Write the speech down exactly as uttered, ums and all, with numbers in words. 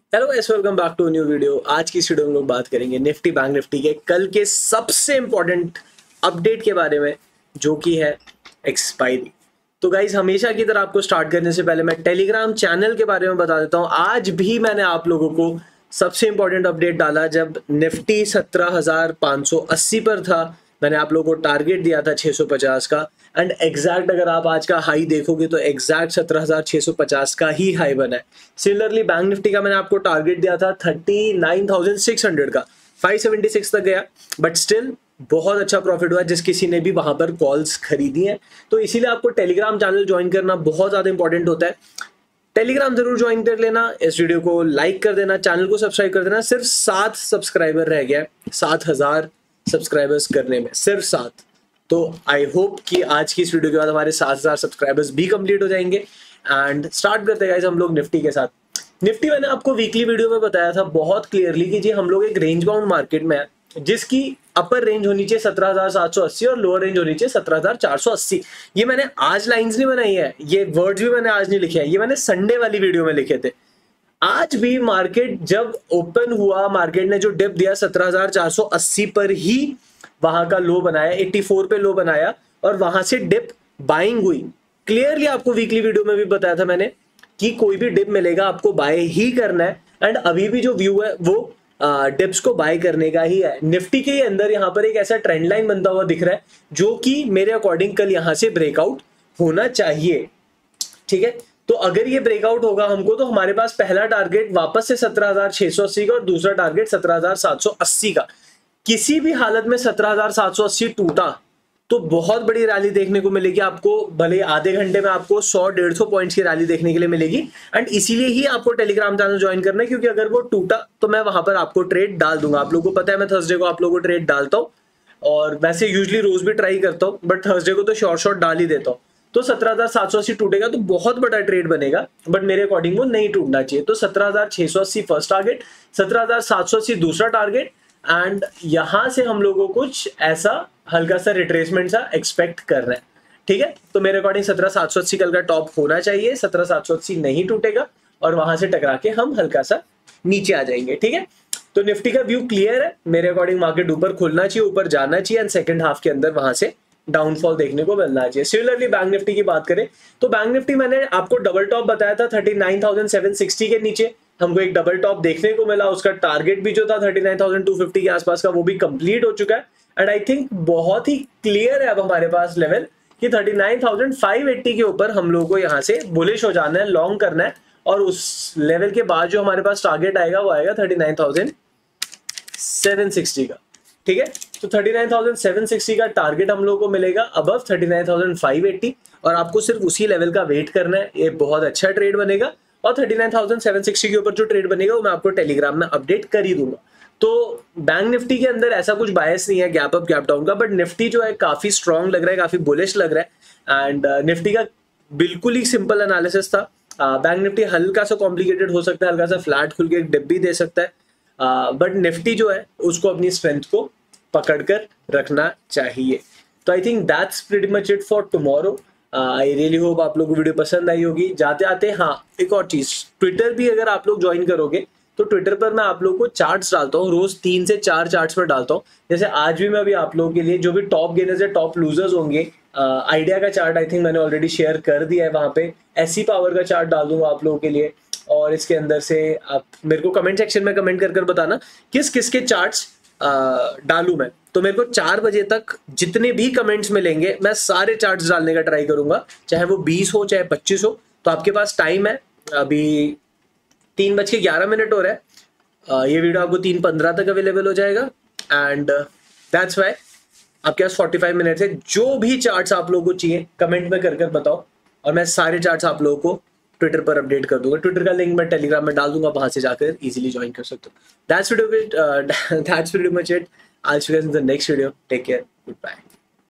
Hello guys, welcome back to new video. आज की इस वीडियो में लोग बात करेंगे निफ्टी बैंक निफ्टी के कल के सबसे इंपॉर्टेंट अपडेट के बारे में, जो कि है एक्सपायरी। तो गाइस, हमेशा की तरह आपको स्टार्ट करने से पहले मैं टेलीग्राम चैनल के बारे में बता देता हूं। आज भी मैंने आप लोगों को सबसे इंपॉर्टेंट अपडेट डाला जब निफ्टी सत्रह हजार पाँच सौ अस्सी पर था। मैंने आप लोगों को टारगेट दिया था छह सौ पचास का, एंड एग्जैक्ट अगर आप आज का हाई देखोगे तो एग्जैक्ट सत्रह हजार छह सौ पचास का ही हाई बना है। सिमिलरली बैंक निफ्टी का मैंने आपको टारगेट दिया था thirty nine thousand six hundred का, फाइव सेवेंटी सिक्स तक गया, बट स्टिल बहुत अच्छा प्रॉफिट हुआ जिस किसी ने भी वहां पर कॉल्स खरीदी हैं। तो इसीलिए आपको टेलीग्राम चैनल ज्वाइन करना बहुत ज्यादा इंपॉर्टेंट होता है। टेलीग्राम जरूर ज्वाइन कर लेना, इस वीडियो को लाइक कर देना, चैनल को सब्सक्राइब कर देना। सिर्फ सात सब्सक्राइबर रह गया, सात हजार सब्सक्राइबर्स करने में, सिर्फ सात। तो आई होप कि आज की इस वीडियो के बाद हमारे सात हजार सब्सक्राइबर्स भी कंप्लीट हो जाएंगे। एंड स्टार्ट करते हैं गाइस हम लोग निफ्टी के साथ। निफ्टी मैंने आपको वीकली वीडियो में बताया था बहुत क्लियरली कि जी हम लोग एक रेंज बाउंड मार्केट में है, जिसकी अपर रेंज होनी चाहिए सत्रह हजार सात सौ अस्सी और लोअर रेंज होनी चाहिए सत्रह हजार चार सौ अस्सी। ये मैंने आज लाइंस नहीं बनाई है, ये वर्ड्स भी मैंने आज नहीं लिखे हैं, ये मैंने संडे वाली वीडियो में लिखे थे। आज भी मार्केट जब ओपन हुआ, मार्केट ने जो डिप दिया सत्रह हजार चार सौ अस्सी पर ही वहां का लो बनाया, चौरासी पे लो बनाया और वहां से डिप बाइंग हुई। क्लियरली आपको वीकली वीडियो में भी बताया था मैंने कि कोई भी डिप मिलेगा आपको बाय ही करना है, एंड अभी भी जो व्यू है वो डिप्स को बाय करने का ही है। निफ्टी के अंदर यहाँ पर एक ऐसा ट्रेंड लाइन बनता हुआ दिख रहा है जो कि मेरे अकॉर्डिंग कल यहां से ब्रेकआउट होना चाहिए। ठीक है, तो अगर ये ब्रेकआउट होगा हमको, तो हमारे पास पहला टारगेट वापस से सत्रह हजार छह सौ अस्सी का और दूसरा टारगेट सत्रह हजार सात सौ अस्सी का। किसी भी हालत में सत्रह हजार सात सौ अस्सी टूटा तो बहुत बड़ी रैली देखने को मिलेगी आपको, भले आधे घंटे में आपको सौ डेढ़ सौ पॉइंट्स की रैली देखने के लिए मिलेगी। एंड इसीलिए ही आपको टेलीग्राम चैनल ज्वाइन करना है, क्योंकि अगर वो टूटा तो मैं वहां पर आपको ट्रेड डाल दूंगा। आप लोगों को पता है मैं थर्सडे को आप लोगों को ट्रेड डालता हूँ, और वैसे यूजली रोज भी ट्राई करता हूँ, बट थर्सडे को तो शॉर्ट शॉर्ट डाल ही देता हूँ। तो सत्रह हजार सात सौ अस्सी टूटेगा तो बहुत बड़ा ट्रेड बनेगा, बट मेरे अकॉर्डिंग वो नहीं टूटना चाहिए। तो सत्रह हजार छह सौ अस्सी फर्स्ट टारगेट, सत्रह हजार सात सौ अस्सी दूसरा टारगेट, एंड यहां से हम लोगों को कुछ ऐसा हल्का सा रिट्रेसमेंट सा एक्सपेक्ट कर रहे हैं। ठीक है, तो मेरे अकॉर्डिंग सत्रह सात सौ अस्सी कल का टॉप होना चाहिए, सत्रह सात सौ अस्सी नहीं टूटेगा और वहां से टकरा के हम हल्का सा नीचे आ जाएंगे। ठीक है, तो निफ्टी का व्यू क्लियर है, मेरे अकॉर्डिंग मार्केट ऊपर खुलना चाहिए, ऊपर जाना चाहिए, एंड सेकंड हाफ के अंदर वहां से डाउनफॉल देखने को मिलना चाहिए। सिमिलरली बैंक निफ्टी की बात करें तो बैंक निफ्टी मैंने आपको डबल टॉप बताया था thirty nine thousand seven sixty के नीचे, हमको एक डबल टॉप देखने को मिला। उसका टारगेट भी जो था thirty nine thousand two fifty के आसपास का, वो भी कंप्लीट हो चुका है। एंड आई थिंक बहुत ही क्लियर है अब हमारे पास लेवल कि thirty nine thousand five eighty के ऊपर हम लोगों को यहाँ से बुलिश हो जाना है, लॉन्ग करना है, और उस लेवल के बाद जो हमारे पास टारगेट आएगा वो आएगा thirty nine thousand seven sixty का। ठीक है, तो thirty nine thousand seven sixty का टारगेट हम लोगों को मिलेगा above thirty nine thousand five eighty, और आपको सिर्फ उसी लेवल का वेट करना है। ये बहुत अच्छा ट्रेड बनेगा, और thirty nine thousand seven sixty के ऊपर जो ट्रेड बनेगा वो मैं आपको टेलीग्राम में अपडेट कर ही दूंगा। तो बैंक निफ्टी के अंदर ऐसा कुछ बायस नहीं है गैप अप गैप डाउन का, बट निफ्टी जो है काफी स्ट्रांग लग रहा है, काफी बुलिश लग रहा है। एंड निफ्टी का बिल्कुल ही सिंपल एनालिसिस था। बैंक निफ्टी हल्का सा कॉम्प्लिकेटेड हो सकता है, हल्का सा फ्लैट खुल के एक डिप भी दे सकता है, बट uh, निफ्टी जो है उसको अपनी स्ट्रेंथ को पकड़कर रखना चाहिए। तो I think that's pretty much it for tomorrow. I really hope आप लोगों को वीडियो पसंद आई होगी। जाते आते हाँ एक और चीज, ट्विटर भी अगर आप लोग ज्वाइन करोगे तो ट्विटर पर मैं आप लोगों को चार्ट्स डालता हूँ, रोज तीन से चार चार्ट्स पर डालता हूँ। जैसे आज भी मैं अभी आप लोगों के लिए जो भी टॉप गेनर्स या टॉप लूजर्स होंगे, आइडिया uh, का चार्ट आई थिंक मैंने ऑलरेडी शेयर कर दिया है वहां पे, एससी पावर का चार्ट डाल दूंगा आप लोगों के लिए। और इसके अंदर से आप मेरे को कमेंट सेक्शन में कमेंट कर कर बताना किस किस के चार्ट्स डालूं मैं। तो मेरे को चार बजे तक जितने भी कमेंट्स मिलेंगे मैं सारे चार्ट्स डालने का ट्राई करूंगा, चाहे वो बीस हो चाहे पच्चीस हो। तो आपके पास टाइम है, अभी तीन बज के ग्यारह मिनट हो रहा है, uh, ये वीडियो आपको तीन पंद्रह तक अवेलेबल हो जाएगा, एंड दैट्स वाई आपके पास फोर्टी फाइव मिनट है। जो भी चार्ट्स आप लोगों को चाहिए कमेंट में कर कर बताओ, और मैं सारे चार्ट्स आप लोगों को ट्विटर पर अपडेट कर दूंगा। ट्विटर का लिंक मैं टेलीग्राम में डाल दूंगा, वहां से जाकर इजीली ज्वाइन कर सकते हो। That's video that's pretty much it. I'll see you guys in the next video. Take care. Goodbye.